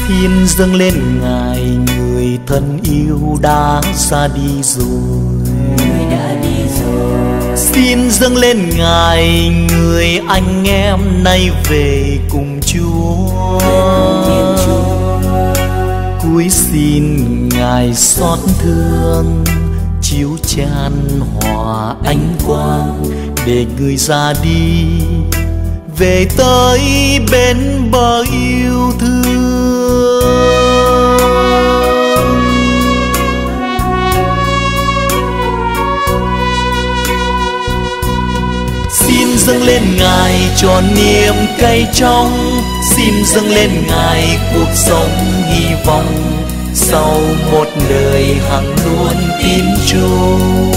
Xin dâng lên Ngài người thân yêu đã ra đi rồi. Xin dâng lên Ngài người anh em nay về cùng Chúa. Cúi xin Ngài xót thương, chiếu chan hòa ánh quang, để người ra đi về tới bên bờ yêu thương. Xin dâng lên Ngài cho niềm cay trong, xin dâng lên Ngài cuộc sống hy vọng, sau một đời hằng luôn tin chung.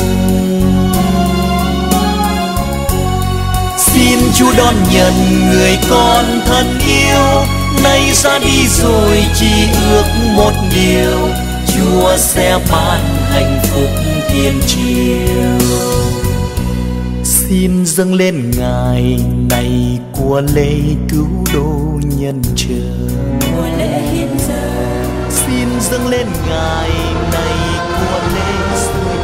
Xin Chúa đón nhận người con thân yêu, nay ra đi rồi chỉ ước một điều, Chúa sẽ ban hạnh phúc thiên chiều. Xin dâng lên Ngài này của lễ cứu độ nhân trời. Xin dâng lên Ngài này của lễ sưởi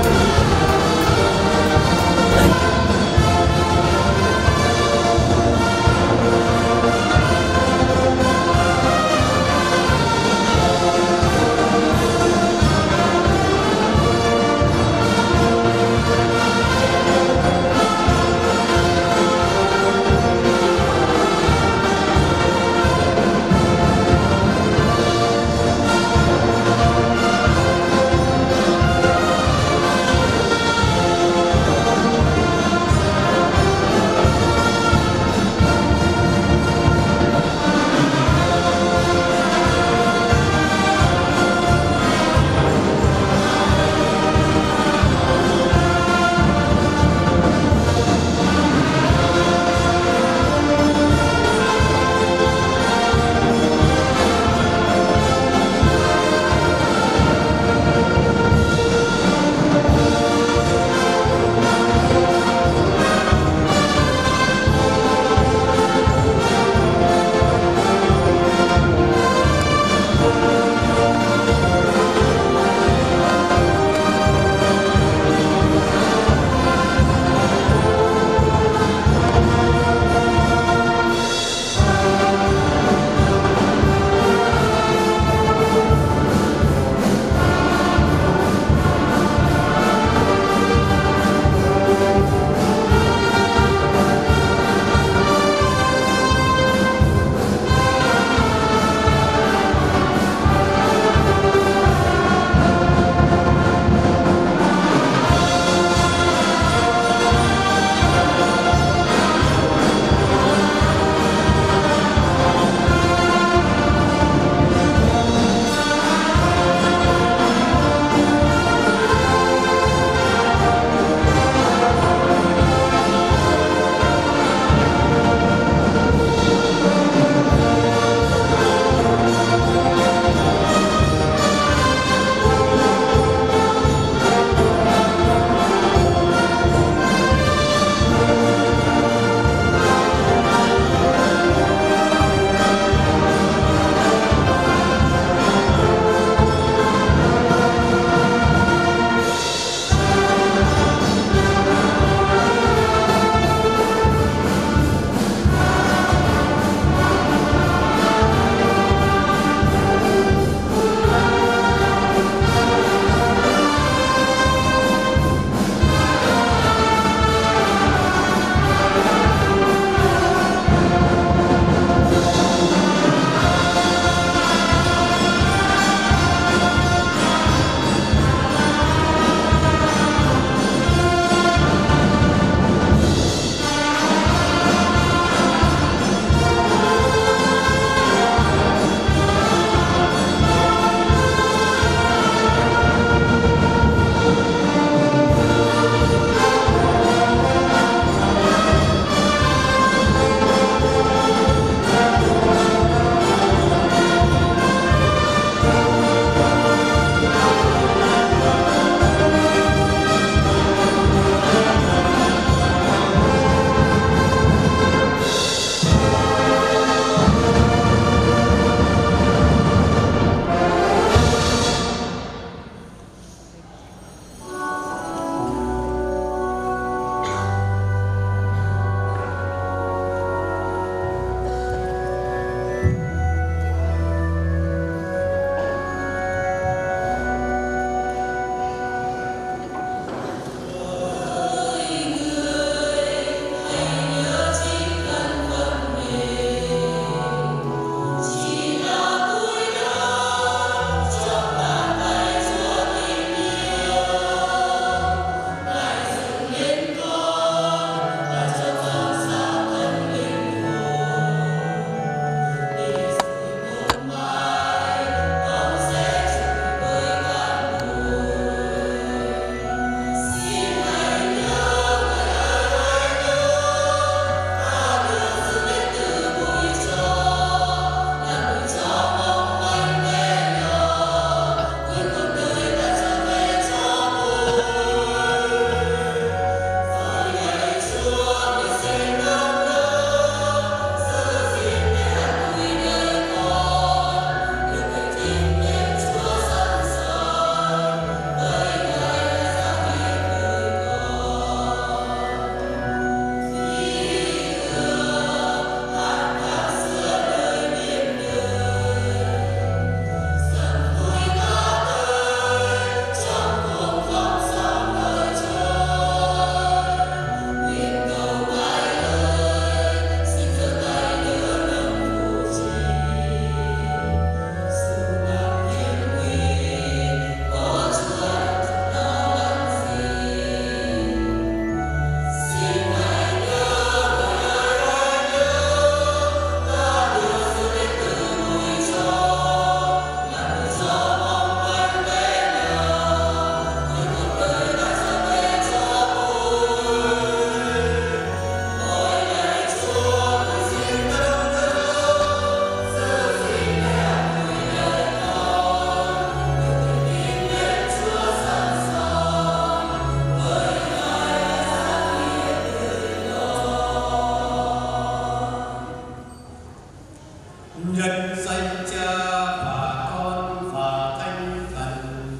nhân danh Cha và Con và Thánh Thần.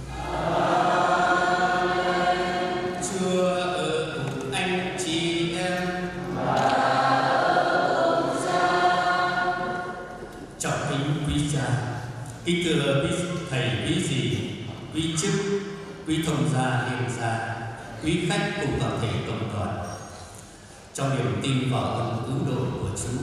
Chúa ở cùng anh chị em. Trọng kính quý cha, kính thưa quý thầy, quý dì, quý chức, quý thông gia, hiền gia, quý khách cùng toàn thể cộng đoàn. Trong niềm tin vào ơn cứu độ của Chúa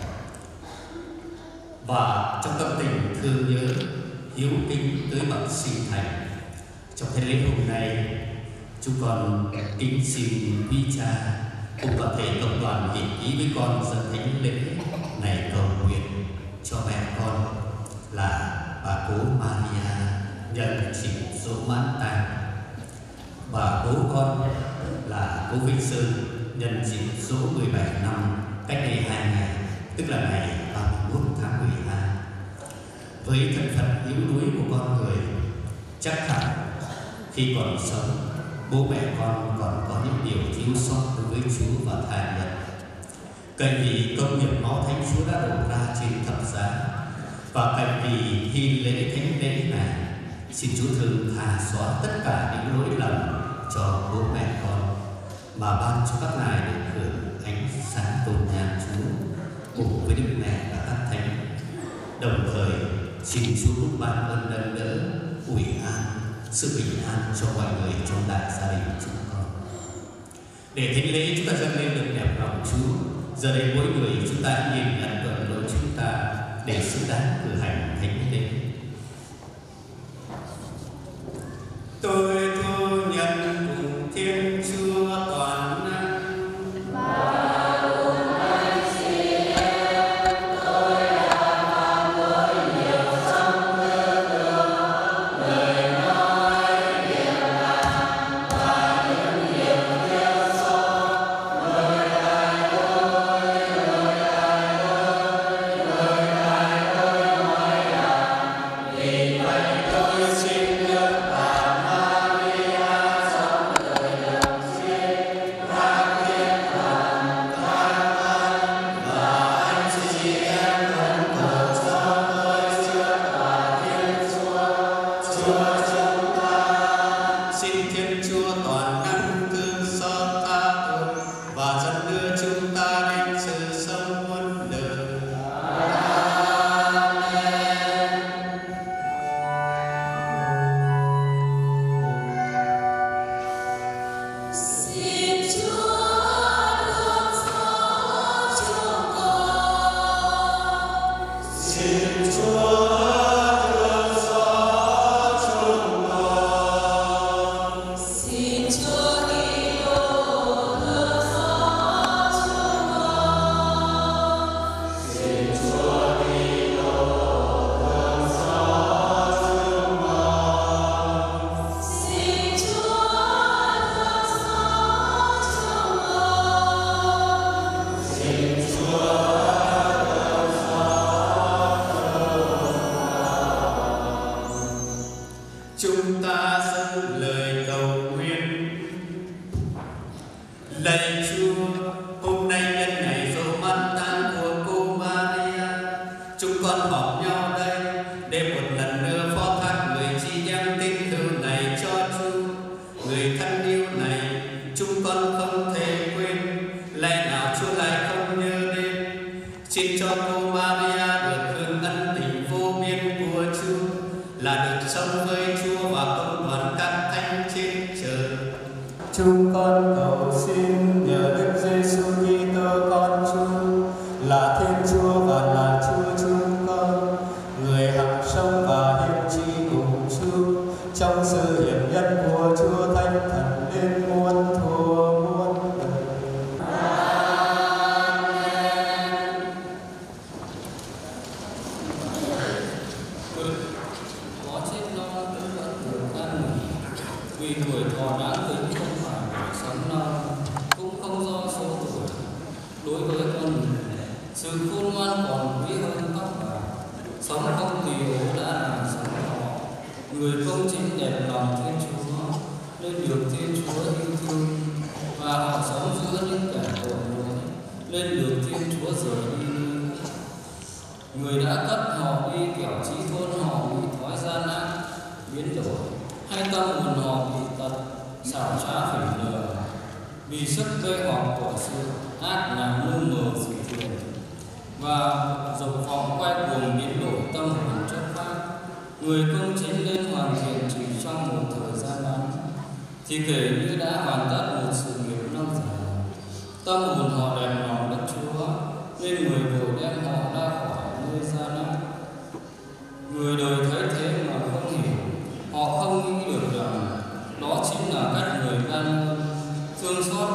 và trong tâm tình thương nhớ, hiếu kính tới bậc sinh thành, trong thánh lễ hôm nay, chúng con kính xin quý cha cùng toàn thể cộng đoàn hiệp ý với con dân thánh lễ này cầu nguyện cho mẹ con là bà cố Maria nhân dịp dỗ mãn tang, bà cố con là cố Vinh Sơn nhân dịp dỗ 17 năm cách đây 2 ngày, tức là ngày 31 tháng 12. Với thân phận yếu đuối của con người, chắc hẳn khi còn sống, bố mẹ con còn có những điều thiếu sót đối với Chúa và tha nhân. Cậy vì công nghiệp máu Thánh Chúa đã đổ ra trên thập giá, và cậy vì khi lễ thánh lễ này, xin Chúa thương tha xóa tất cả những lỗi lầm cho bố mẹ con, mà ban cho các ngài được hưởng ánh sáng tôn nhang Chúa cùng với Đức Mẹ và các thánh. Đồng thời xin Chúa cũng ban ơn nâng đỡ, ủi an, sự bình an cho mọi người trong đại gia đình chúng con. Để thánh lễ chúng ta dâng lên được đẹp lòng Chúa. Giờ đây mỗi người chúng ta nhìn nhận tội lỗi chúng ta để xứng đáng cử hành thánh lễ. Tôi thu nhận cùng Thiên Chúa toàn năng. Người đã cất họ đi kẻo trí khôn họ bị thói gian ác biến đổi, hay tâm hồn họ bị tật xảo trá phỉnh lừa, vì sức mê hoặc của sự ác làm lu mờ sự thiện và dục vọng quay cuồng biến đổi tâm hồn chất phác. Người công chính nên hoàn thiện chỉ trong một thời gian ngắn thì kể như đã hoàn tất một sự nghiệp lâu dài. Tâm hồn họ đẹp lòng Đức Chúa nên người vội đem họ ra khỏi nơi gian ác. Người đời thấy thế mà không hiểu, họ không nghĩ được rằng đó chính là cách người ban ơn thương xót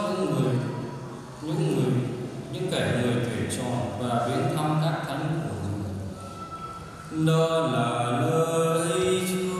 những kẻ người tuyển chọn và viếng thăm các thánh của người. Đó là lời Chúa.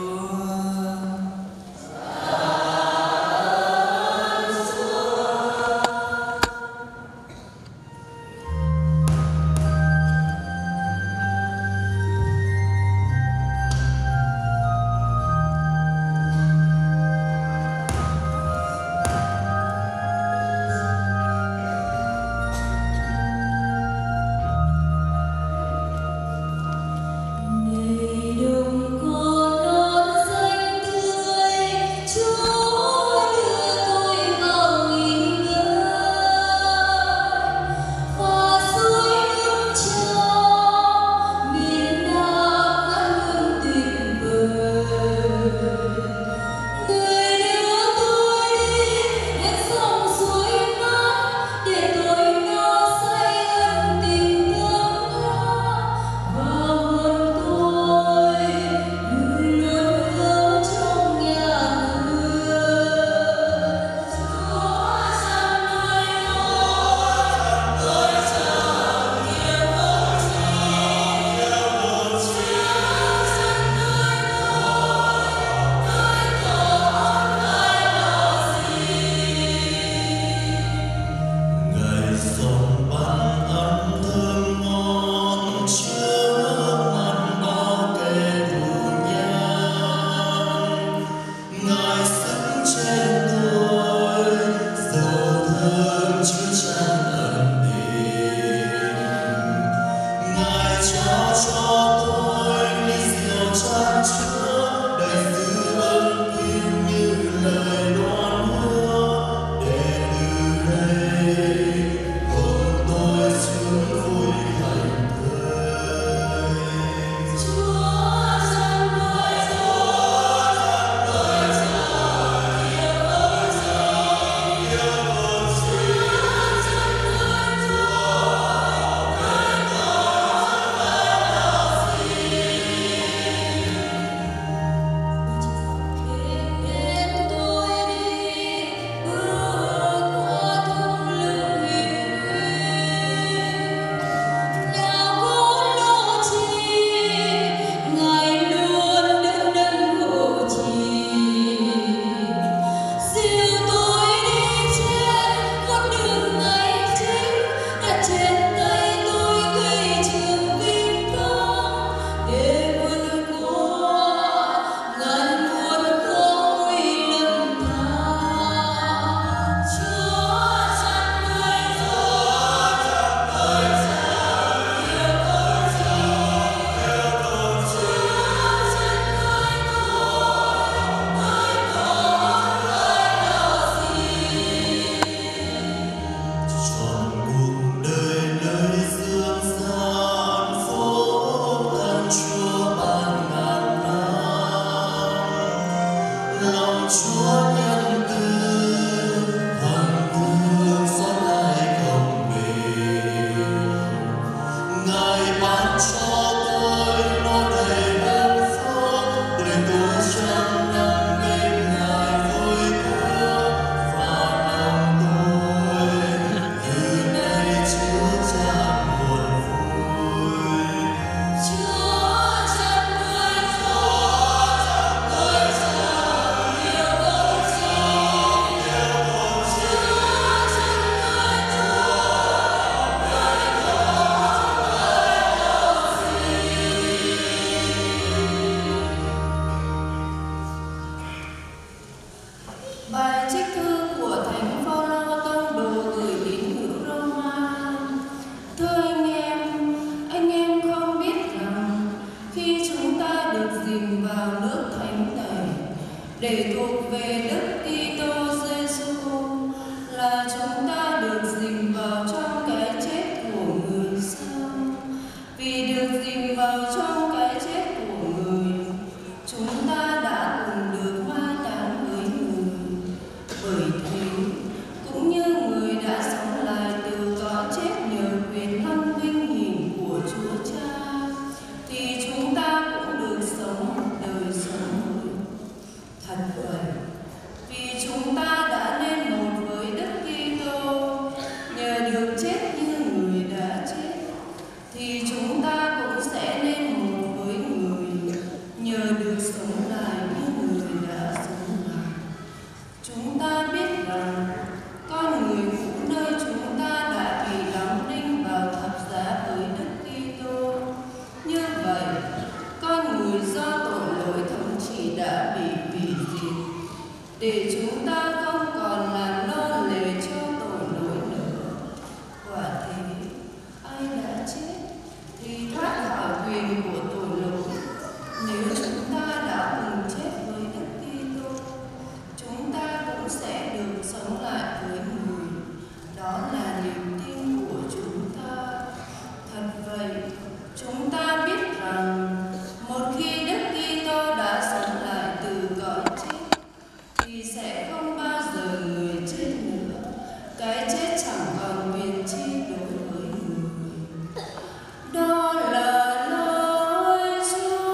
để chúng ta không còn làm nô lệ cho tội lỗi nữa. Quả thế, ai đã chết thì thoát khỏi quyền của tội lỗi. Nếu chúng ta đã cùng chết với Đức Kitô, chúng ta cũng sẽ được sống lại với Người. Đó là niềm tin của chúng ta. Thật vậy, chúng ta biết rằng một khi Đức Kitô đã sống lại từ cõi chết thì sẽ không bao giờ người chết nữa. Cái chết chẳng còn quyền chi đối với người. Đó là lời Chúa.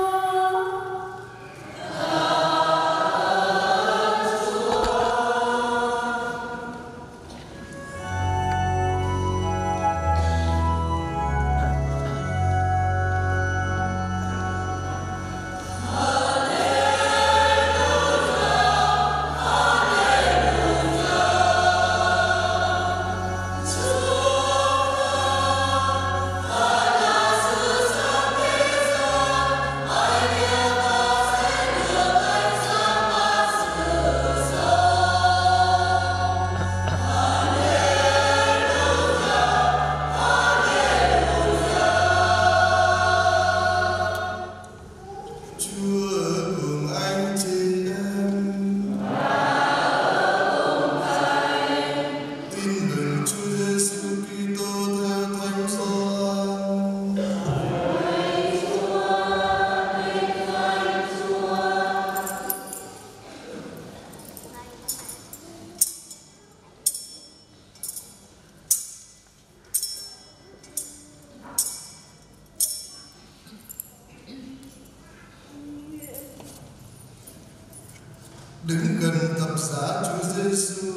Đứng gần thập giá Chúa Giêsu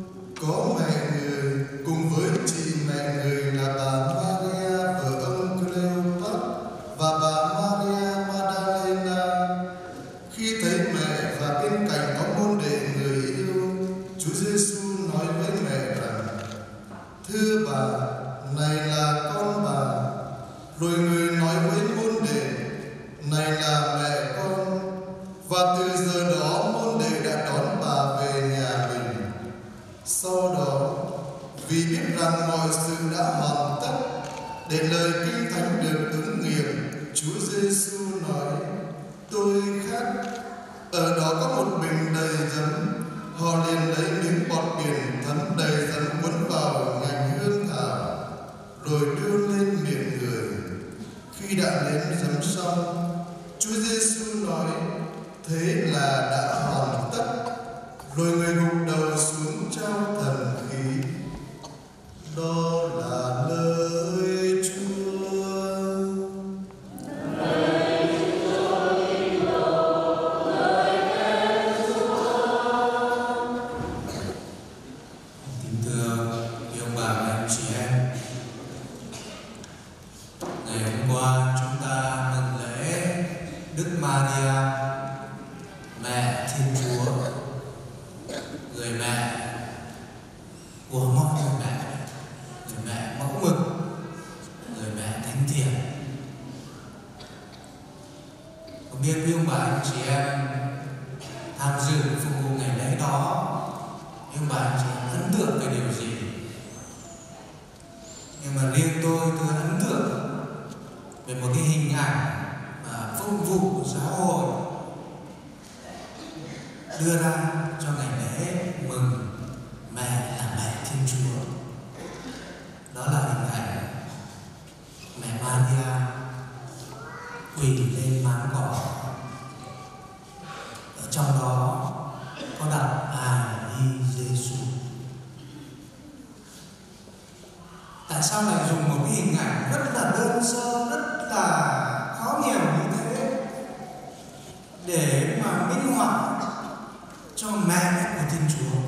có mẹ người cùng với chị mẹ người là bà Maria vợ ông Cleopas và bà Maria Magdalena. Khi thấy mẹ và bên cạnh có môn đệ người yêu, Chúa Giêsu nói với mẹ rằng: "Thưa bà, này là con bà." Rồi người nói với môn đệ: "Này là mẹ con." Và từ giờ đó môn đệ đã đón bà về nhà mình. Sau đó, vì biết rằng mọi sự đã hoàn tất để lời Kinh Thánh được ứng nghiệm, Chúa Giêsu nói: "Tôi khát." Ở đó có một bình đầy giấm. Họ liền lấy miếng bọt biển thấm đầy giấm cuốn vào ngành hương thảo, rồi đưa lên miệng người. Khi đã nếm giấm xong, Chúa Giêsu nói: "Thế là đã hoàn tất." Rồi người gục đầu xuống trao thần khí. Đó là lời Chúa. Kính thưa quý ông bà và anh chị em, ngày hôm qua chúng ta mừng lễ Đức Maria, mẹ Thiên Chúa, người mẹ của mọi người mẹ mẫu mực, người mẹ thánh thiện. Không biết quý ông bà anh chị em tham dự phục vụ ngày lễ đó, quý ông bà anh chị em ấn tượng về điều gì? Nhưng mà riêng tôi ấn tượng về một cái hình ảnh mà phục vụ giáo hội đưa ra cho ngày lễ mừng mẹ là mẹ Thiên Chúa. Đó là hình ảnh mẹ Maria quỳ lên máng cỏ. Ở trong đó có đặt hài nhi Giêsu. Tại sao lại dùng một cái hình ảnh rất là đơn sơ, rất là khó hiểu như thế để mà minh họa cho mẹ của Thiên Chúa?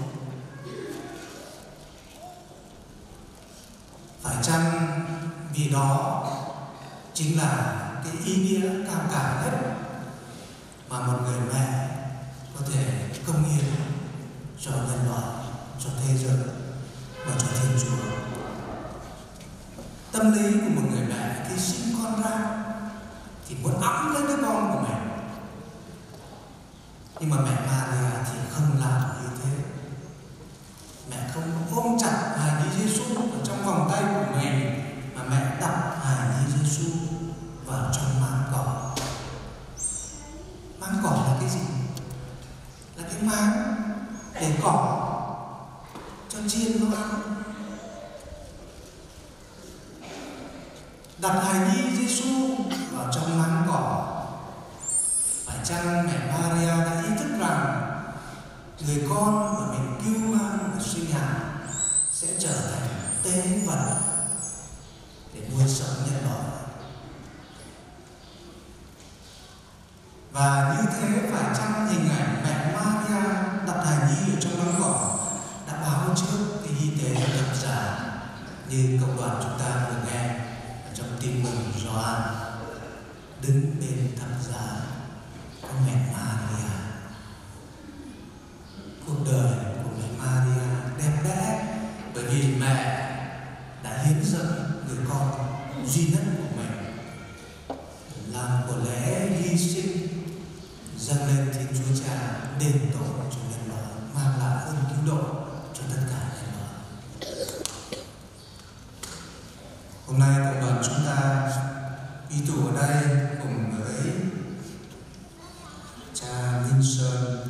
Phải chăng vì đó chính là cái ý nghĩa cao cả nhất mà một người mẹ có thể cống hiến cho nhân loại, cho thế giới và cho Thiên Chúa? Tâm lý của một người mẹ khi sinh con ra thì muốn ẵm lấy đứa con của mình, nhưng mà mẹ Maria thì không làm như thế. Mẹ không ôm chặt hài nhi Giêsu ở trong vòng tay của mình, mà mẹ đặt hài nhi Giêsu vào trong máng cỏ. Máng cỏ là cái gì? Là cái máng để cỏ cho chiên nó ăn. Đặt hài nhi Giêsu vào trong máng cỏ. Phải chăng mẹ Maria đã ý thức rằng người con mà mình cứu mang và sinh hạ sẽ trở thành tế vật để nuôi sống nhân loại? Và như thế phải chăng hình ảnh mẹ Maria đặt hài nhi ở trong máng cỏ đã báo trước cái hy tế thập giá như cộng đoàn chúng ta vừa nghe ở trong tin mừng Gioan? Đứng bên thập giá có mẹ Maria. Cuộc đời của mẹ Maria đẹp đẽ bởi vì mẹ đã hiến dâng người con duy nhất của mình làm của lễ hy sinh, dâng lên Thiên Chúa Cha đền tội cho nhân loại, mang lại ơn cứu độ cho tất cả nhân loại. Hôm nay cộng đoàn chúng ta quy tụ ở đây cùng với cha Minh Sơn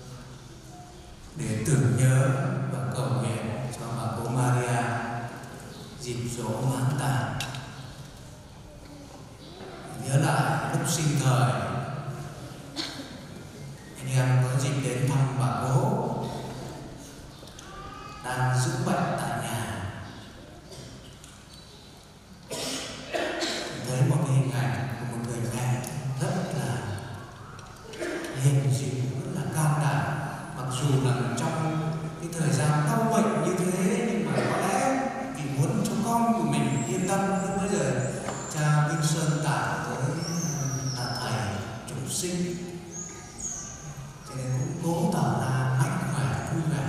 để tưởng nhớ và cầu nguyện cho bà cô Maria dịp dỗ mãn tang. Nhớ lại lúc sinh thời anh em có dịp đến thăm bà cố đang dưỡng bệnh tại nhà, thấy một cái hình ảnh của một người mẹ rất là hiền dịu, rất là can đảm. Mặc dù là trong cái thời gian đau bệnh như thế, nhưng mà có lẽ vì muốn cho con của mình yên tâm, nên bây giờ cha Minh Sơn tả với là thầy chúng sinh, cho nên cũng cố tỏ ra mạnh khỏe, vui vẻ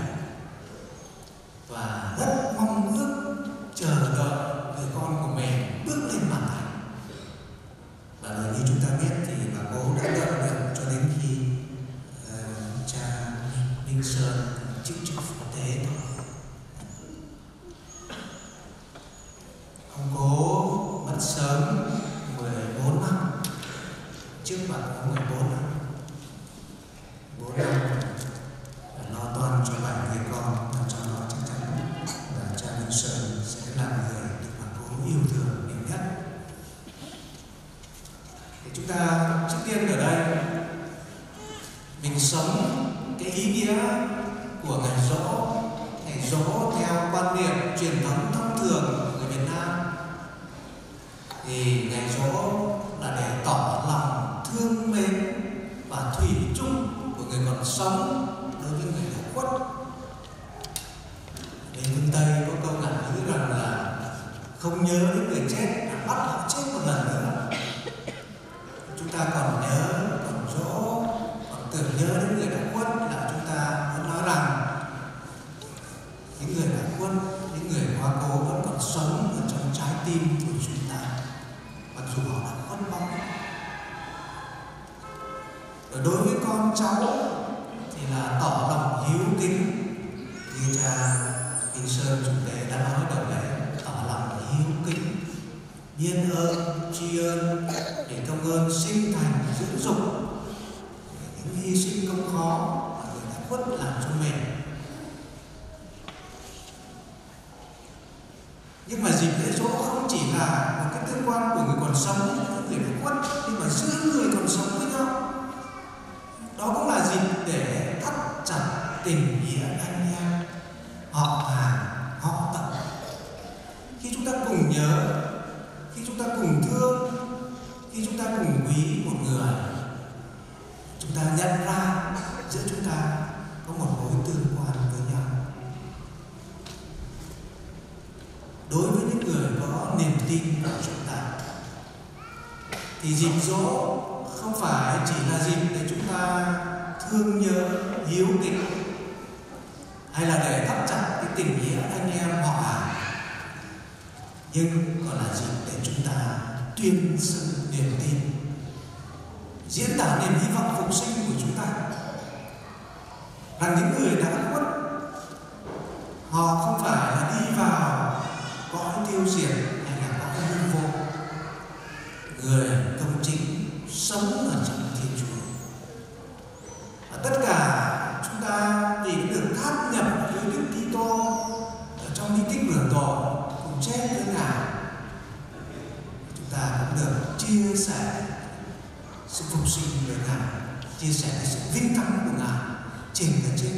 và rất mong ước chờ đợi người con của mình bước lên màn ảnh. Và như chúng ta biết thì bà cố đã đợi được cho đến khi cha Minh Sơn chịu chức phó tế thôi. Ông cố mất sớm 14 năm, trước bà có 14 năm. 4 năm lo toan cho bảy người con, và trong đó chắc chắn là cha Minh Sơn sẽ là người được bà cố yêu thương nhiều nhất. Thì chúng ta trước tiên ở đây mình sống cái ý nghĩa của ngày giỗ theo quan niệm truyền thống thông thường của người Việt Nam. Thì ngày giỗ là để tỏ lòng thương mến và thủy chung của người còn sống đối với người đã khuất. Bên phương Tây có câu ngạn ngữ rằng là không nhớ đến người chết là bắt họ chết một lần nữa. Chúng ta còn nhớ, còn dỗ, còn tưởng nhớ đến người đã khuất là chúng ta muốn nói rằng những người đã khuất, những người quá cố vẫn còn sống ở trong trái tim của chúng ta, mặc dù họ đã khuất bóng. Và đối với con cháu thì là tỏ lòng hiếu kính, như cha Minh Sơn chủ đề đã nói đầu lễ, tỏ lòng hiếu kính, biết ơn, tri ân để công ơn sinh thành dưỡng dục những hy sinh công khó mà người đã khuất làm cho mình. Nhưng mà dịp lễ giỗ không chỉ là một cái tương quan của người còn sống với người đã khuất, nhưng mà giữa người còn sống với nhau. Đó cũng là dịp để thắt chặt tình nghĩa anh em, họ hàng, họ tộc. Khi chúng ta cùng nhớ, khi chúng ta cùng thương, khi chúng ta cùng quý một người, chúng ta nhận ra giữa chúng ta có một mối tương quan với nhau. Đối với những người có niềm tin của chúng ta thì dịp giỗ không phải chỉ là dịp để chúng ta thương nhớ, hiếu kính, hay là để thắt chặt cái tình nghĩa anh em họ hàng, nhưng còn là dịp để chúng ta tuyên xưng niềm tin, diễn tả niềm hy vọng phục sinh của chúng ta. rằng những người đã khuất họ không phải là đi vào cõi tiêu diệt hay là cõi hư vô. Người công chính sống ở trong Thiên Chúa, và tất cả chúng ta vì được tháp nhập với Đức Kitô ở trong di tích rửa tội cùng chết với Ngài, chúng ta cũng được chia sẻ sự phục sinh với Ngài, chia sẻ sự vinh thắng của Ngài trên cái chết.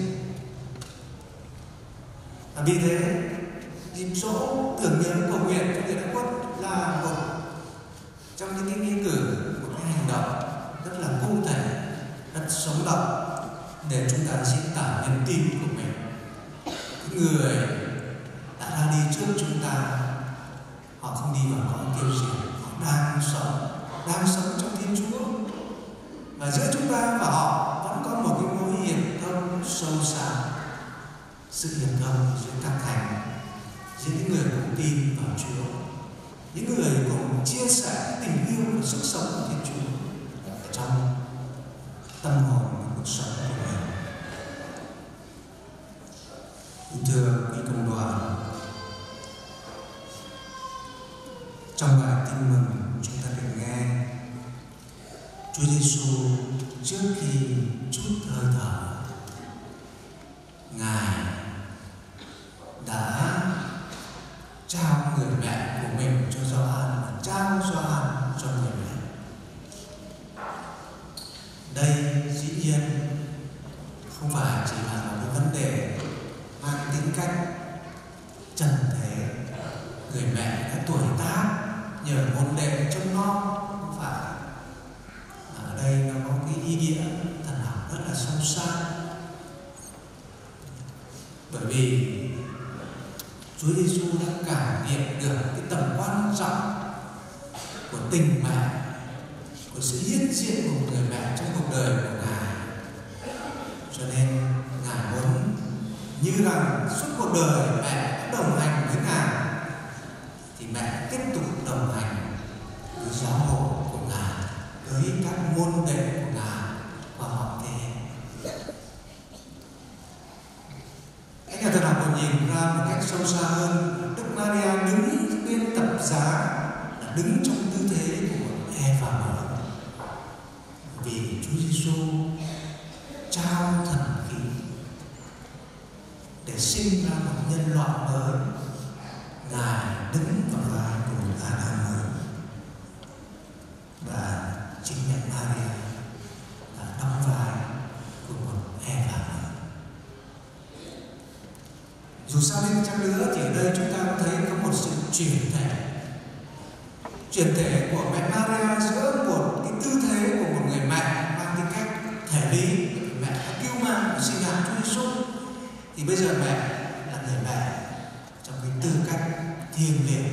Và vì thế dịp dỗ tưởng nhớ cầu nguyện cho người đã khuất là một trong những cái nghĩa cử, một cái hành động rất là cụ thể, rất sống động để chúng ta diễn tả niềm tin của mình. Những người đã ra đi trước chúng ta, họ không đi vào cõi tiêu diệt, họ đang sống trong Thiên Chúa. Và giữa chúng ta và họ vẫn có một cái mối hiệp thông sâu xa, sự hiệp thông giữa các thánh, giữa những người cùng tin vào Chúa, những người cùng chia sẻ tình yêu và sức sống của Thiên Chúa ở trong tâm hồn và cuộc sống của mình. Thưa quý công đoàn, trong bài tin mừng chúng ta được nghe Chúa Giêsu trước khi trút hơi thở, Ngài đã trao người mẹ của mình cho Gioan và trao Gioan cho người mẹ. Đây dĩ nhiên không phải chỉ là một cái vấn đề mang tính cách trần thế, người mẹ đã tuổi tác nhờ môn đệ trông non, không phải. Ở đây nó có cái ý nghĩa thần học rất là sâu xa, bởi vì Chúa Giêsu đã cảm nhận được cái tầm quan trọng của tình mẹ, của sự hiện diện của một người mẹ trong cuộc đời của Ngài. Cho nên Ngài muốn như rằng suốt cuộc đời mẹ đã đồng hành với Ngài, thì mẹ tiếp tục đồng hành với giáo hội của Ngài, với các môn đệ của Ngài và họ thế. Các nhà thần học còn nhìn ra một cách sâu xa hơn, Đức Maria đứng bên thập giá là đứng trong tư thế của một Eva mới, vì Chúa Giêsu trao thần khí để sinh ra một nhân loại mới. Ngài đứng vào vai của một Adam mới, và chính mẹ Maria đã đóng vai của một Eva mới. Dù sao đi chăng nữa thì ở đây chúng ta có thấy có một sự chuyển thể của mẹ Maria giữa một cái tư thế của một người mẹ mang tính cách thể lý, mẹ đã cứu mang và sinh ra Chúa Giêsu, thì bây giờ mẹ là người mẹ trong cái tư cách thiêng liêng.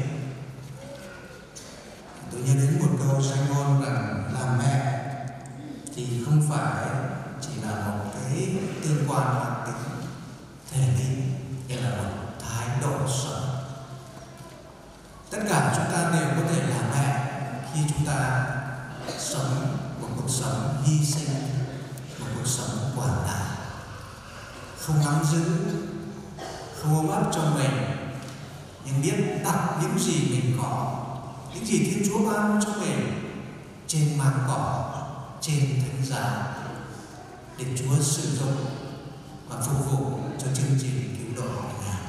Tôi nhớ đến một câu danh ngôn rằng làm mẹ thì không phải chỉ là một cái tương quan mang tính thể lý, như là một thái độ sống. Tất cả chúng ta đều có thể làm mẹ khi chúng ta sống một cuộc sống hy sinh, một cuộc sống quản tải, không nắm giữ, không ôm ấp cho mình, nhưng biết đặt những gì mình có, những gì Thiên Chúa ban cho mình trên máng cỏ, trên thánh giá, để Chúa sử dụng và phục vụ cho chương trình cứu độ của Ngài.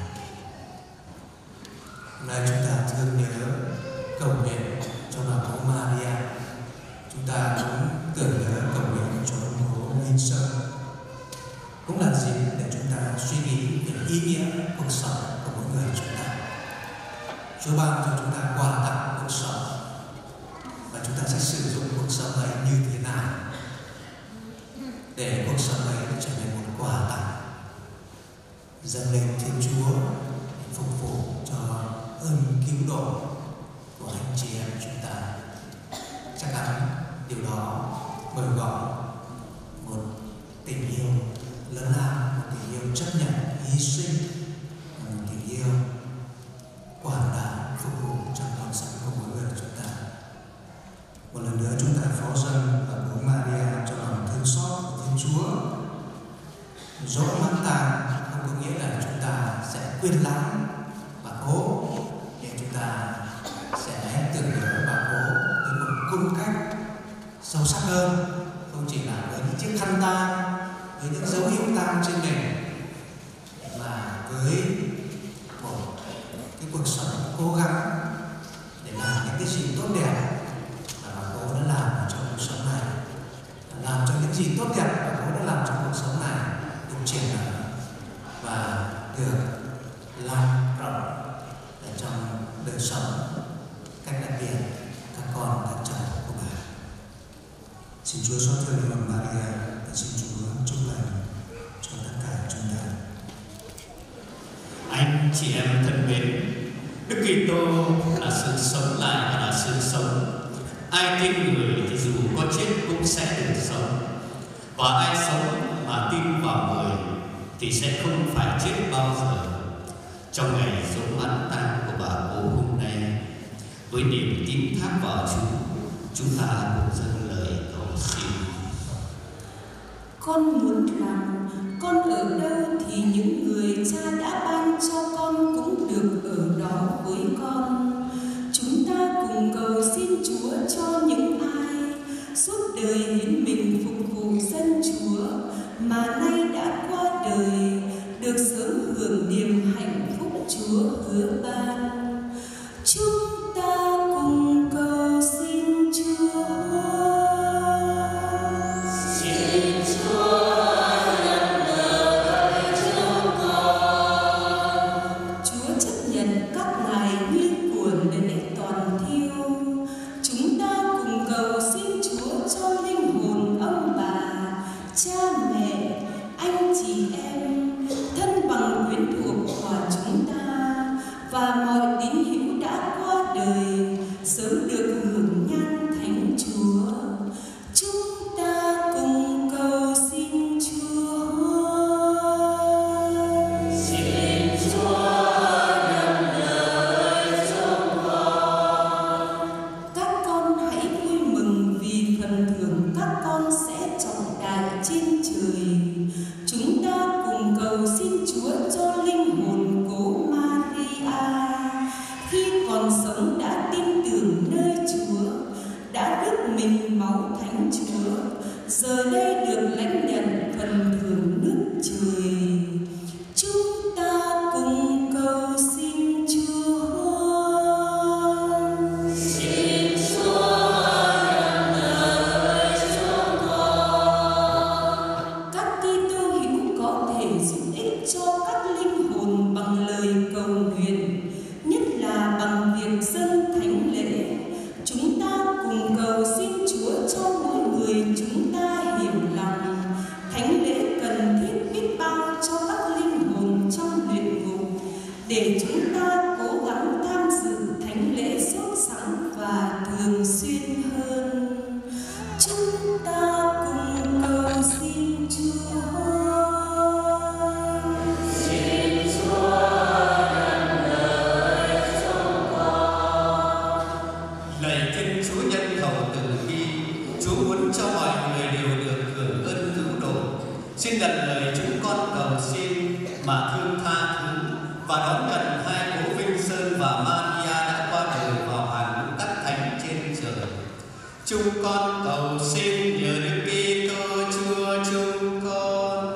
Hôm nay chúng ta thương nhớ cầu nguyện cho bà Mẫu Maria, chúng ta cũng tưởng nhớ cầu nguyện cho ông Bố Nguyên Sơn, cũng là dịp để chúng ta suy nghĩ về ý nghĩa cuộc sống của mỗi người chúng ta. Chúa ban cho chúng ta quà tặng cuộc sống, và chúng ta sẽ sử dụng cuộc sống ấy như thế nào để cuộc sống ấy trở thành một quà tặng dâng lên Thiên Chúa, phục vụ cho ơn cứu độ của anh chị em chúng ta. Chắc chắn điều đó mời gọi một tình yêu lớn lao, một tình yêu chấp nhận hy sinh, một tình yêu quản đảm phục vụ trong cuộc sống của mỗi người chúng ta. Một lần nữa chúng ta phó dâng và Bố Maria cho lòng thương xót của Thiên Chúa Dỗ mãn tang không có nghĩa là chúng ta sẽ quên lãng bà cố, để chúng ta sẽ tưởng nhớ bà cố với một cung cách sâu sắc hơn, không chỉ là với những chiếc khăn tang, với những dấu hiệu tang trên mình, mà với một cái cuộc sống cố gắng để làm những cái gì tốt đẹp mà bà cố đã làm trong cuộc sống này, làm cho những gì tốt đẹp bà cố đã làm trong cuộc sống này được triển nở và được lan rộng ở trong đời sống, cách đặc biệt các con các cháu của bà. Xin Chúa xót thương linh hồn Maria và xin Chúa chúc lành cho tất cả chúng ta. Anh chị em thân mến, Đức Kitô là sự sống lại và là sự sống. Ai tin người thì dù có chết cũng sẽ được sống, và ai sống mà tin vào người thì sẽ không phải chết bao giờ. Trong ngày dỗ mãn tang của bà cố hôm nay, với niềm tin thác vào Chúa, chúng ta cùng dâng lời cầu xin. Con muốn rằng con ở đâu thì những người cha đã ban cho con cũng được ở đó với con. Chúng ta cùng cầu xin Chúa cho những ai suốt đời hiến mình phục vụ dân Chúa mà nay đã qua đời được sớm hưởng niềm hạnh phúc Chúa hứa ban. Chúng ta cùng cầu xin Chúa. Và mọi tín hữu đã qua đời sớm được hưởng nhan thánh Chúa. Chúng ta cùng cầu xin Chúa. Xin Chúa nhận lời chúng con. Các con hãy vui mừng vì phần thưởng các con sẽ trọng đại trên trời. Chúng ta cùng cầu xin Chúa cho linh hồn cố khi còn sống đã tin tưởng nơi Chúa, đã rước mình máu thánh Chúa, giờ đây được lãnh nhận phần thưởng nước trời. Chúng ta cùng cầu xin Chúa. Xin Chúa nhận lời chúng con. Các Kitô hữu có thể giúp ích cho các linh hồn bằng lời cầu nguyện, nhất là bằng việc dâng thánh lễ. Chúng ta cùng cầu xin Chúa cho mỗi người chúng ta hiểu rằng thánh lễ cần thiết biết bao cho các linh hồn trong luyện ngục, để chúng ta cố gắng tham dự thánh lễ sốt sắng và thường xuyên hơn. Chúng ta cùng cầu xin Chúa. Xin nhận lời chúng con cầu xin mà thương tha thứ và đón nhận hai cố Vinh Sơn và Maria đã qua đời vào hàng ngũ các thánh trên trời. Chúng con cầu xin nhờ Đức Kitô Chúa chúng con.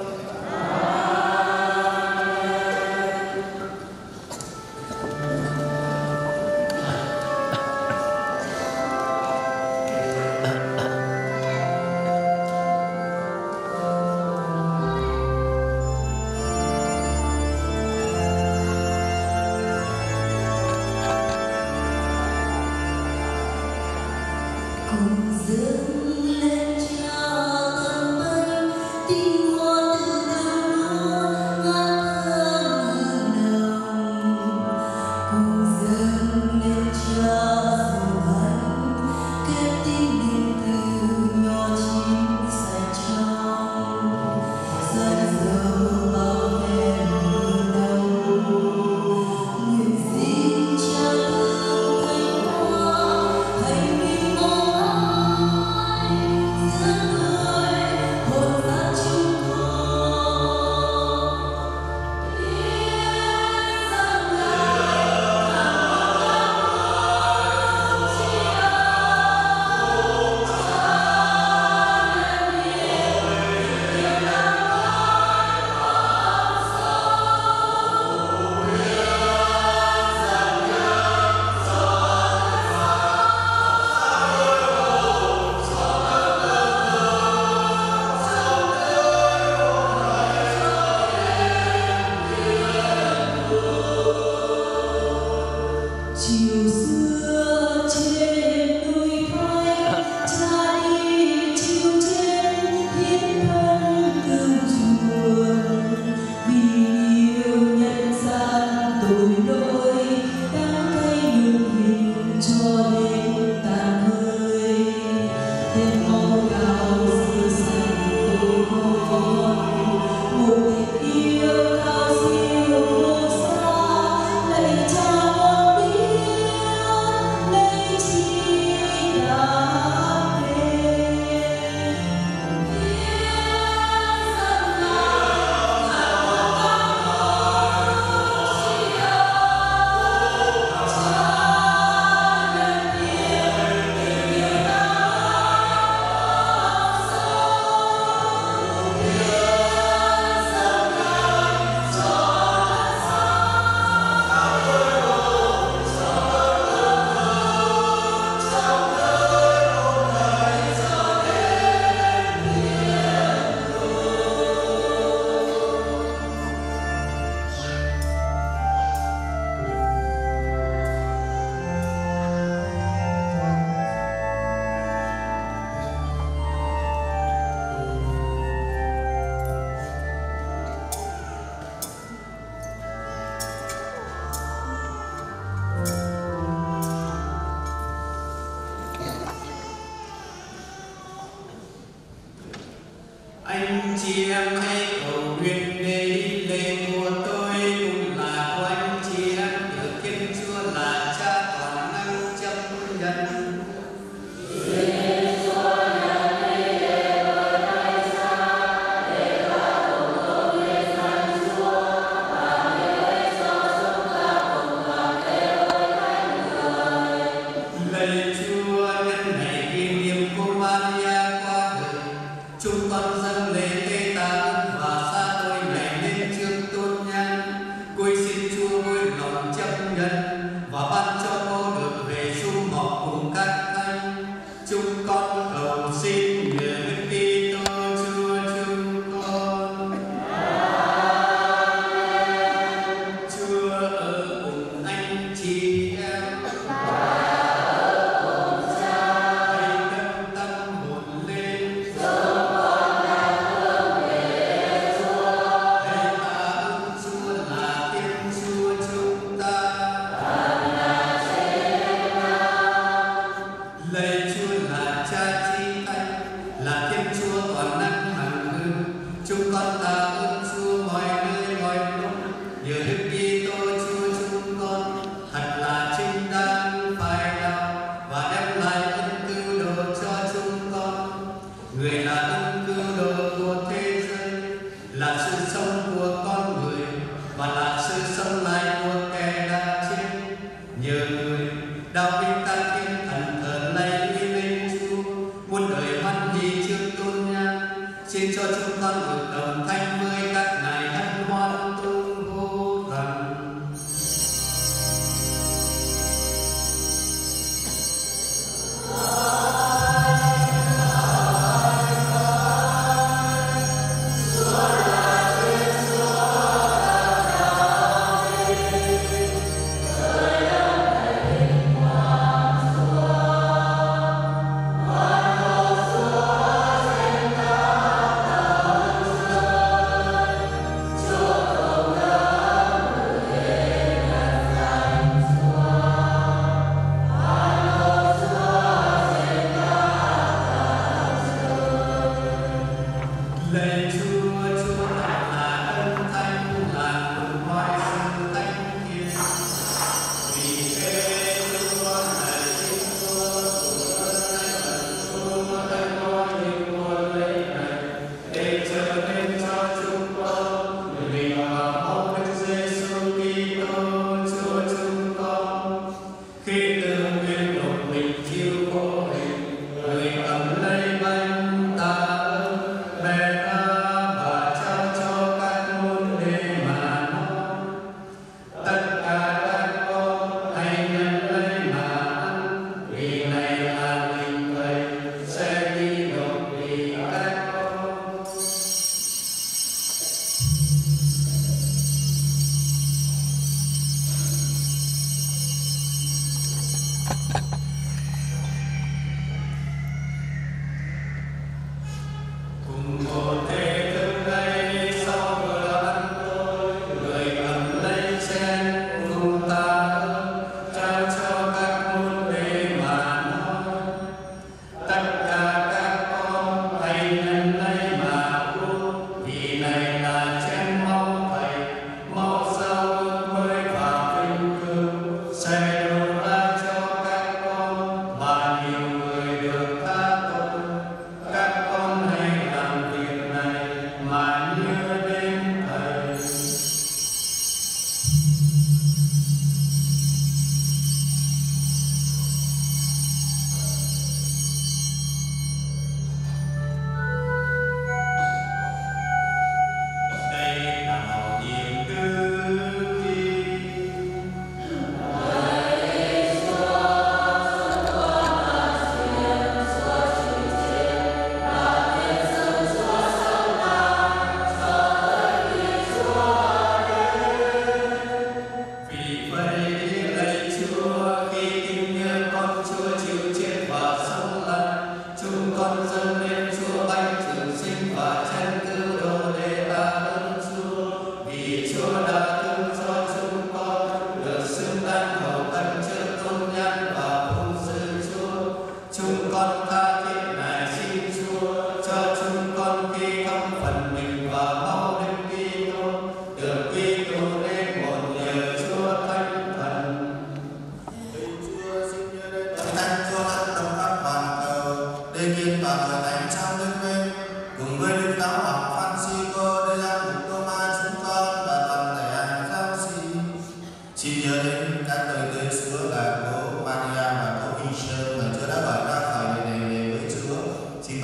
Cùng dâng lên Cha tận mây, tiếng hoa từ đầu ngát thơm nồng. Cùng dâng lên Cha dòng thánh, kết tinh niềm từ nhỏ chín sạch trong, dâng dầu bao vẻ mưa đông. Nguyện xin Cha thương cánh hoa, thành mình mong ai Anh chị em hãy cầu nguyện để lễ của tôi cũng là của anh chị em, nhờ Thiên Chúa là Cha toàn năng chấp nhận. Lạy Chúa, nhân ngày kỷ niệm của Maria qua đời, chúng con dâng lễ tế táng và xa tôi này lên trước tôn nhang, cúi xin Chúa vui lòng chấp nhận và ban cho cô được về sum họp cùng các thánh. Chúng con cầu xin nhờ Đức Kitô Chúa chúng con. Chúa ở cùng anh chị em. Hãy nâng tâm hồn lên. Hãy tạ ơn Chúa là Thiên Chúa chúng ta. Lạy Chúa là Cha Chí Thánh, là Thiên Chúa toàn năng hằng hư. Chúng con tạ ơn Chúa mọi nơi mọi lúc, nhờ Đức Kitô Chúa chúng con thật là chính đáng phải đạo và đem lại ân cứu độ cho chúng con. Người là ân cứu độ của thế giới, là sự sống của con người và là sự sống lại của kẻ đã chết. Nhờ người đạo vinh ta thiên thần thờ lạy uy linh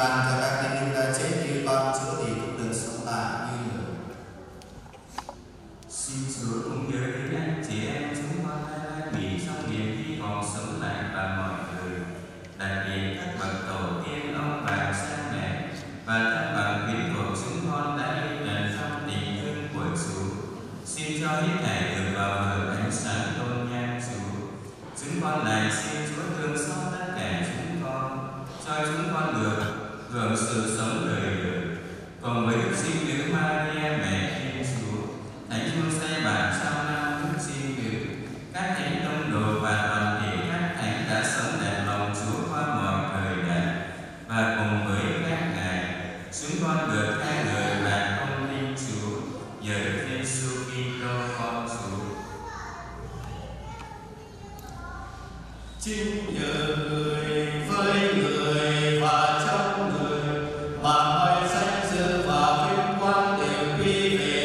ban cho các thánh linh đã chết như con chữa thì cũng được sống lại như người. Xin Chúa cũng nhớ đến anh chị em chúng con đã bị trong niềm hy vọng sống lại và mọi người, đặc biệt các bậc tổ tiên ông bà cha mẹ và các bạn quyến thuộc chúng con đã đi gần trong tình thương của Chúa. Xin cho hết thảy được vào hưởng ánh sáng tôn nhang Chúa. Chúng con này xin Chúa thương xót tất cả chúng con, cho chúng con được hưởng sự sống đời đời. Cùng với Đức Sinh Nữ Maria mẹ Thiên Chúa, Thánh Giuse Bà Sao Nam Đức Sinh Nữ, các thánh tông đồ và toàn thể các thánh đã sống đẹp lòng Chúa qua mọi thời đại, và cùng với các ngài, chúng con được ca ngợi và tôn vinh Chúa nhờ Đức Giêsu Kitô con Chúa. Chính nhờ người với người và trong người mà mọi danh dự và vinh quang đều quy về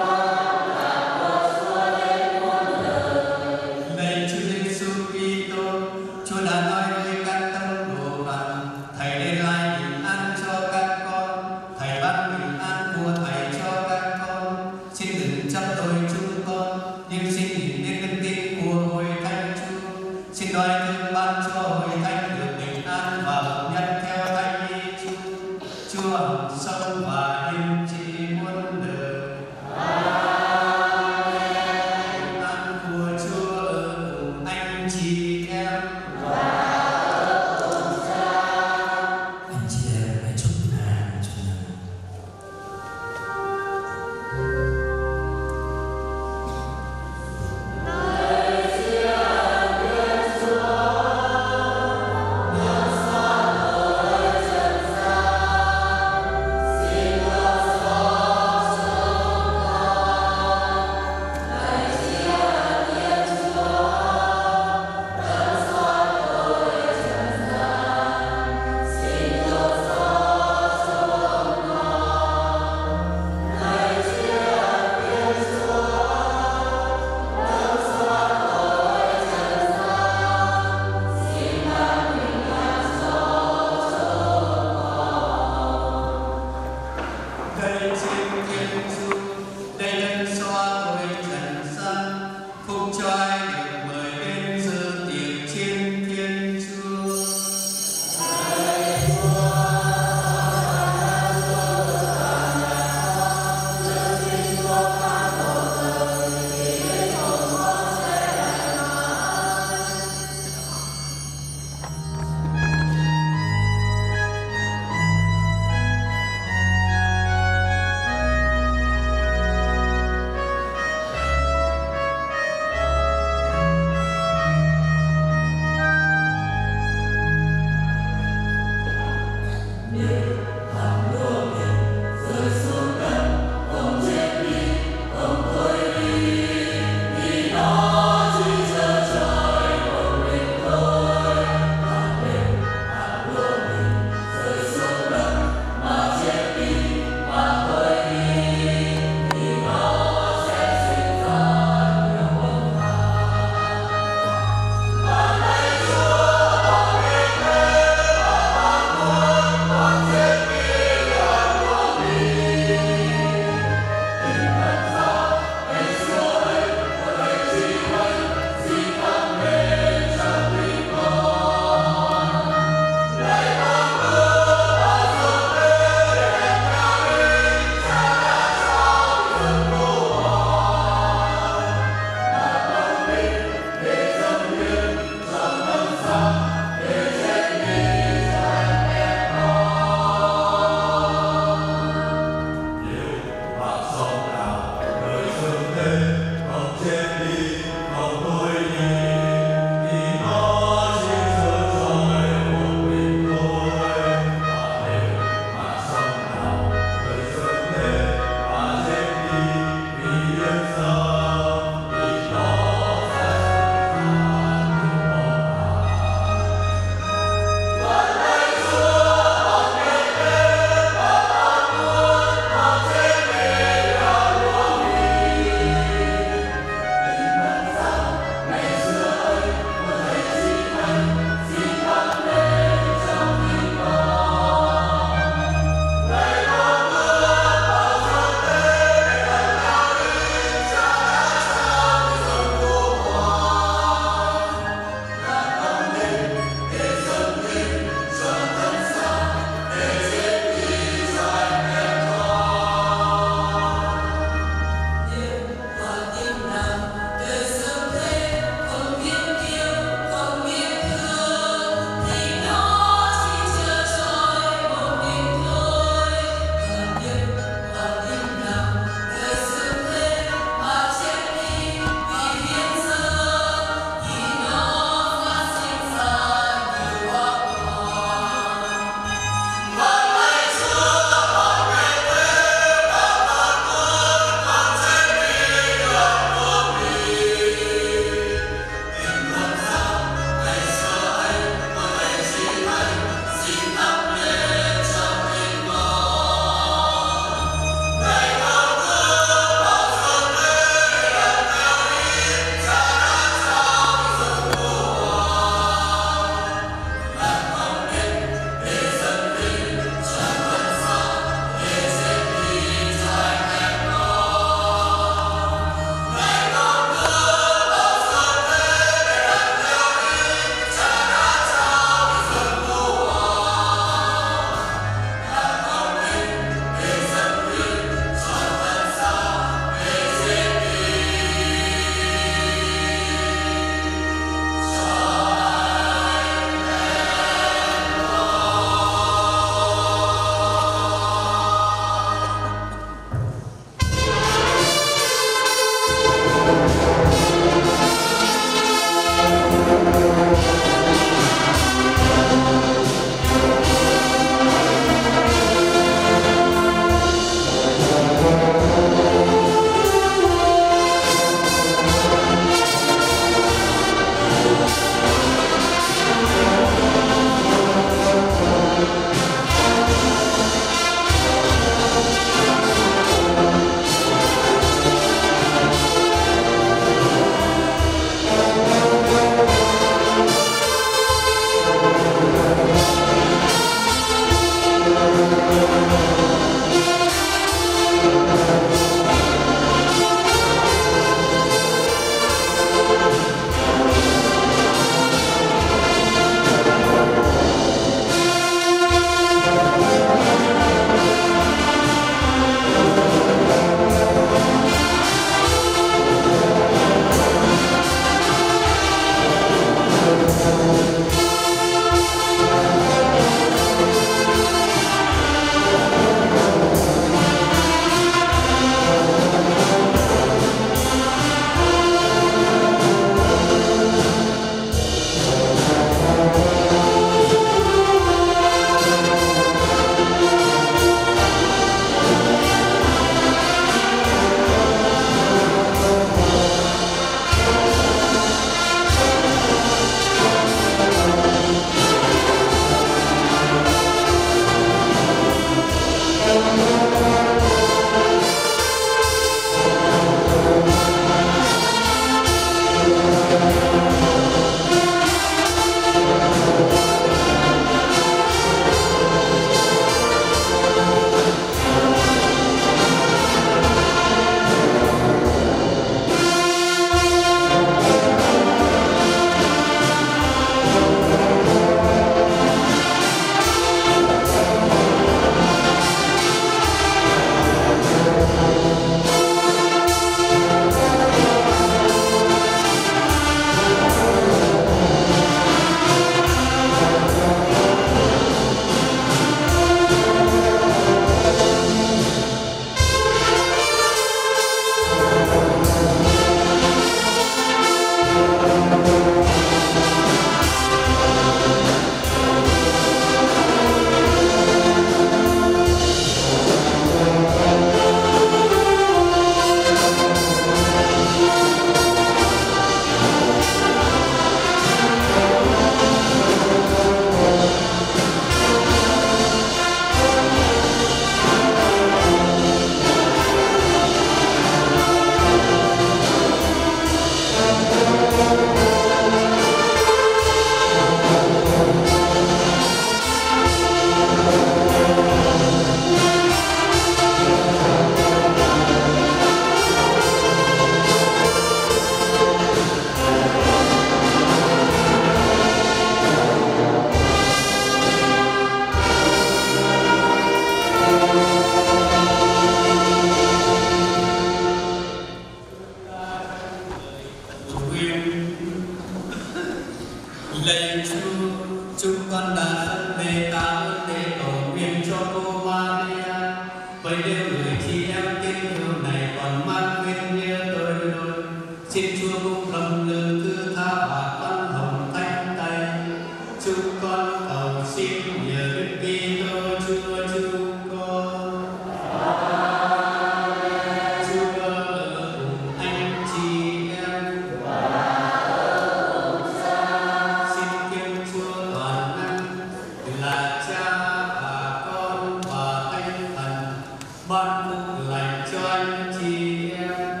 anh chị em.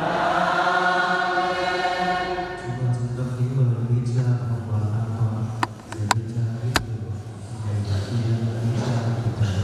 Chúng con xin tâm kính mời quý cha và học đoàn an toàn để quý cha biết được ngày và quý cha thực hành.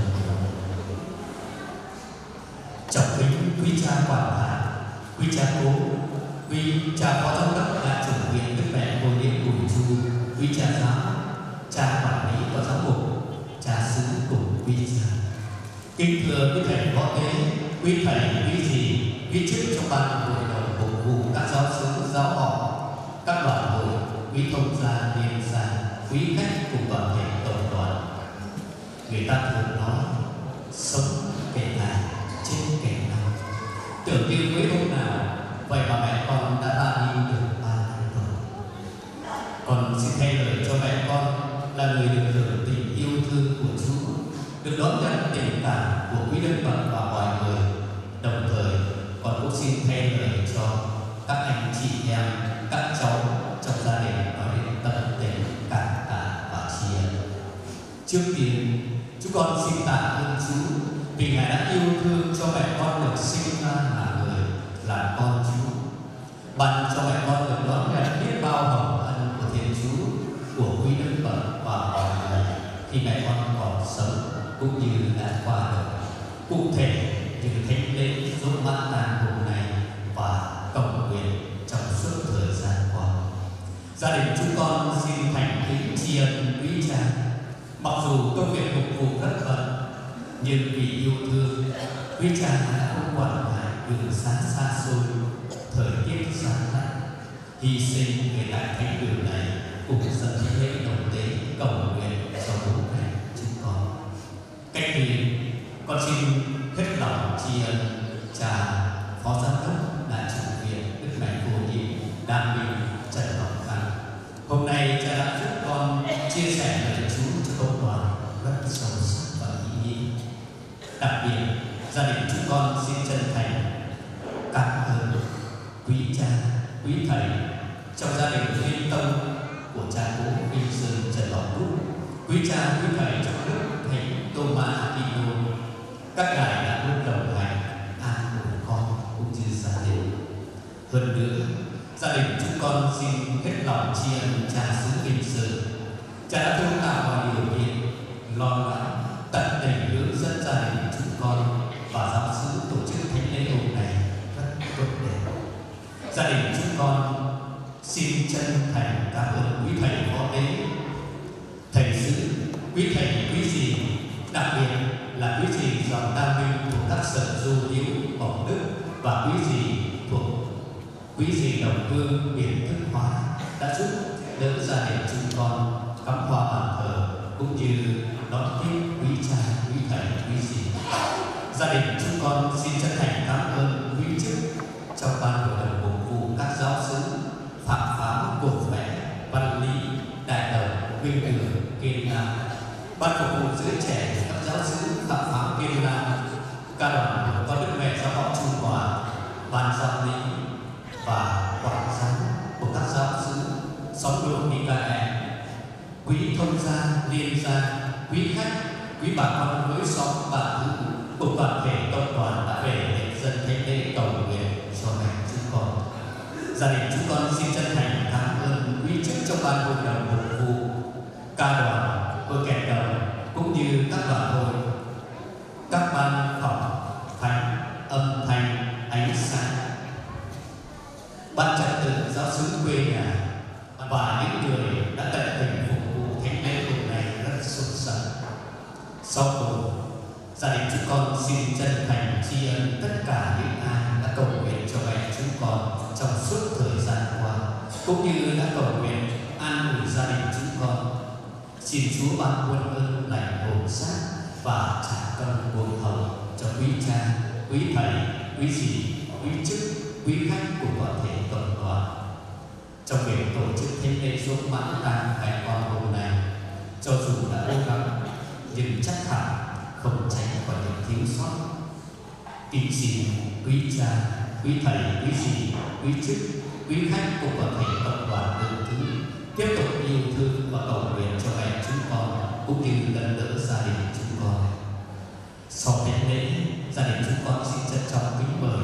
Trọng kính quý cha quản hạ, quý cha cố, quý cha phó giám đốc đại chủ viện Đức Mẹ Ngôi Đền Bùi Chu, quý cha giáo, cha quản lý và giám mục, cha xứ cùng quý cha. Kính thưa quý thầy võ tế, quý thầy, quý dì, quý chức trong ban hội đồng phục vụ các giáo xứ, giáo họ, các đoàn hội, quý thông gia, liên gia, quý khách cùng toàn thể tổng đoàn. Người ta thường nói sống kể ngày, chết kể năm. Tưởng như mấy hôm nào vậy mà mẹ con đã ra đi được 3 năm rồi. Con xin thay lời cho mẹ con là người được hưởng tình yêu thương của Chúa, được đón nhận tình cảm của quý đức Phật và mọi người. Đồng thời con cũng xin thay lời cho các anh chị em, các cháu trong gia đình nói đến tận tình cảm tạ và tri ân. Trước tiên chúng con xin tạ ơn Chúa vì Ngài đã yêu thương cho mẹ con được sinh ra là người, là con Chúa, ban cho mẹ con được đón nhận biết bao hồng ân của Thiên Chúa, của quý đức Phật và mọi người khi mẹ con còn sống cũng như đã qua đời. Cụ thể như thánh lễ dỗ mãn tang hôm nay và cầu nguyện trong suốt thời gian qua. Gia đình chúng con xin thành kính tri ân quý cha. Mặc dù công việc phục vụ rất bận, nhưng vì yêu thương, quý cha đã không quản ngại đường xa xa xôi, thời tiết gian lạnh, hy sinh về tại thánh đường này cùng dẫn lễ đồng tế cầu nguyện cho bố mẹ chúng con. Cách đây con xin hết lòng tri ân cha phó giám đốc đại chủ viện Đức Mẹ Vô Nhị Đam Minh Trần Ngọc Khang. Hôm nay cha đã giúp con chia sẻ lời Chúa cho công đoàn rất sâu sắc và ý nghĩa. Đặc biệt gia đình chúng con xin chân thành cảm ơn quý cha, quý thầy trong gia đình Liên Tông của cha cố Vinh Sơn Trần Ngọc Đức, quý cha, quý thầy trong đức thầy Thomas Aquino. Các ngài đã luôn đồng hành an ủi con cũng như gia đình. Hơn nữa, gia đình chúng con xin hết lòng tri ân cha xứ Vinh Sơn. Cha đã thông tạo mọi điều kiện, lo lắng, tận tình hướng dẫn gia đình chúng con và giáo xứ tổ chức thánh lễ hôm nay rất tốt đẹp. Gia đình chúng con xin chân thành cảm ơn quý thầy võ tế, thầy xứ, quý thầy, quý dì, đặc biệt là quý dì dòng Đam Minh thuộc các sở Du Hiếu, Quảng Đức và quý dì thuộc quý dì Đồng Hương, Biển Thức Hóa đã giúp đỡ gia đình chúng con cắm hoa bàn thờ cũng như đón tiếp quý cha, quý thầy, quý dì. Gia đình chúng con xin chân thành cảm ơn quý chức trong ban hội đồng phục vụ các giáo xứ Phạm Phám, Cổ Vẽ, Văn Lý, Đại Đồng, Vinh Đường, Kiên Nam, ban phục vụ giới trẻ của các giáo xứ Phạm Phám, Kiên Nam, ca đoàn của con Đức Mẹ Giáo họ Trung Hòa, ban giáo lý và quản giám của các giáo xứ Xóm Lộ Michael, quý thông gia, liên gia, quý khách, quý bà con với xóm bà Thứ cùng toàn thể cộng đoàn đã về để dân thánh lễ cầu nguyện cho mẹ chúng con. Gia đình chúng con xin chân thành cảm ơn quý chức trong ban hội đồng phục vụ, ca đoàn, hội kèn đầu cũng như các đoàn hội, các ban phòng thánh, âm thanh, ánh sáng, ban trật tự giáo xứ quê nhà và những người đã tận tình phục vụ thánh lễ hôm nay rất xuất sắc. Sau cùng, gia đình chúng con xin chân thành tri ân tất cả những ai đã cầu nguyện cho mẹ chúng con trong suốt thời gian qua, cũng như đã cầu nguyện an ủi gia đình chúng con. Xin Chúa ban quân ơn lành hồn sát và trả công bồi hậu cho quý cha, quý thầy, quý dì, quý chức, quý khách của toàn thể cộng đoàn. Trong việc tổ chức thánh lễ dỗ mãn tang mẹ con hôm nay, cho dù đã cố gắng nhưng chắc hẳn không tránh khỏi những thiếu sót. Kính xin quý cha, quý thầy, quý dì, quý chức, quý khách của toàn thể cộng đoàn từng thứ tiếp tục yêu thương và cầu nguyện cho mẹ chúng con cũng như nâng đỡ gia đình chúng con. Sau thánh lễ, gia đình chúng con xin trân trọng kính mời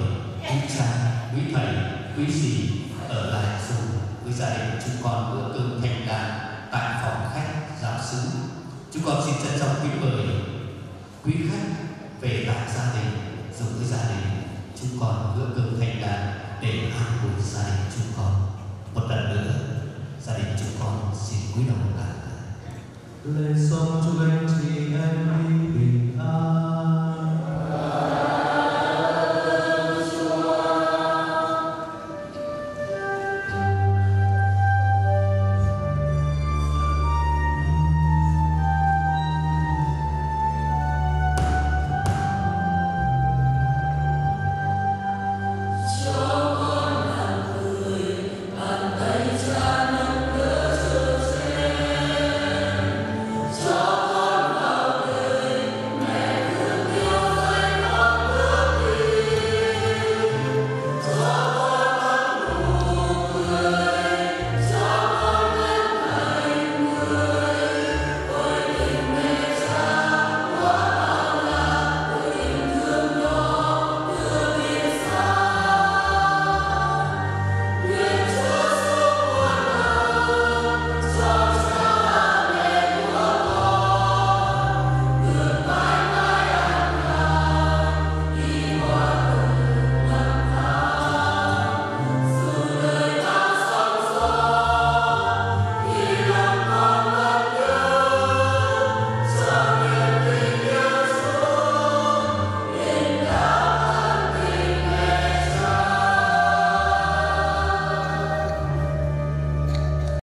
quý sĩ ở lại dùng với gia đình chúng con bữa cơm thành đạt tại phòng khách giáo xứ. Chúng con xin trân trọng kính mời quý khách về lại gia đình dùng với gia đình chúng con bữa cơm thành đạt để an ủi gia đình chúng con. Một lần nữa gia đình chúng con xin cúi đầu lại. Lời xong chúc anh chị em đi